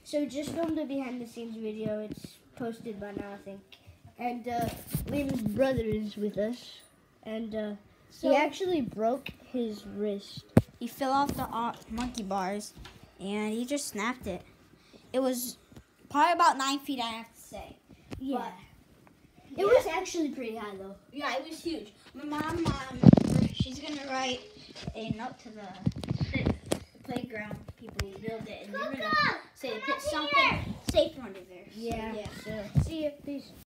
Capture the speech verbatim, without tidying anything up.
So just filmed a behind the scenes video. It's posted by now, I think. And uh, Lynn's brother is with us. And uh, So he actually broke his wrist. he fell off the uh, monkey bars, and he just snapped it. It was probably about nine feet, I have to say. Yeah. But, It was actually pretty high, though. yeah, it was huge. My mom, um, she's gonna write a note to the, the playground people who build it, and they're gonna say to put something safe under there. So, Yeah. yeah. So, see you. Peace.